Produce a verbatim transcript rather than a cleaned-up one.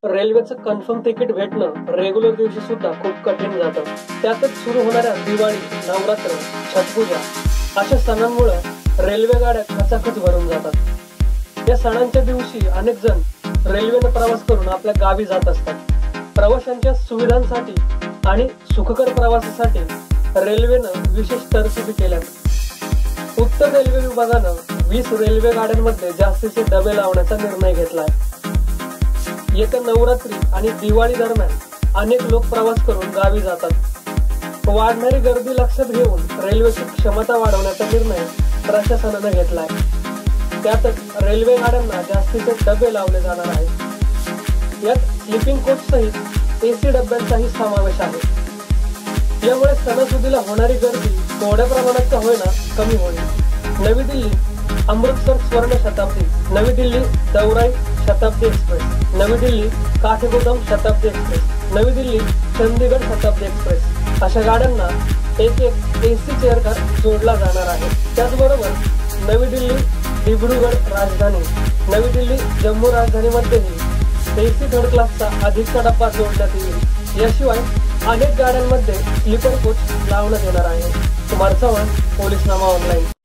रेल्वेचं confirm ticket भेटणं regular दिवशी सुद्धा खूप कठीण जातं. त्यातच सुरू होणाऱ्या दिवाळी, नवरात्र, छटपूजा अशा सणांमुळे रेल्वे गाड्या खचाखच भरून जातात. या सणांच्या दिवशी अनेक जण रेल्वेने प्रवास करून आपल्या गावी जात असतात. प्रवाशांच्या सुविधांसाठी आणि सुखकर प्रवासासाठी रेल्वेनं विशेष तरतुदी केल्या. उत्तर रेल्वे विभागानं वीस रेल्वे गाड्यांमध्ये जास्तीचे डबे लावण्याचा निर्णय घेतलाय. येत्या नवरात्री आणि दिवाळी दरम्यान अनेक लोक प्रवास करून गावी जातात. वाढणारी गर्दी लक्षात घेऊन रेल्वेची क्षमता वाढवण्याचा निर्णय प्रशासनाने घेतलाय. त्यातच रेल्वे गाड्यांना जास्तीचे डबे लावले जाणार आहेत. यात स्लीपिंग कोच सहित एसी डब्यांचाही समावेश आहे. यामुळे सणासुदीला होणारी गर्दी थोड्या प्रमाणात का होईना कमी होईल. नवी दिल्ली अमृतसर स्वर्ण शताब्दी, नवी दिल्ली दौराई शताब्दी एक्सप्रेस, नवी दिल्ली काठगोदाम शताब्दी एक्सप्रेस, नवी दिल्ली चंदीगड शताब्दी एक्सप्रेस अशा गाड्यांना एक एक एसी चेअरकार जोडला जाणार आहे. त्याचबरोबर नवी दिल्ली डिब्रुगड राजधानी, नवी दिल्ली जम्मू राजधानीमध्येही एसी थर्ड क्लासचा अधिकचा डब्बा जोडण्यात येईल. याशिवाय अनेक गाड्यांमध्ये स्लीपर कोच लावण्यात येणार आहे. कुमार चव्हाण, पोलीसनामा ऑनलाईन.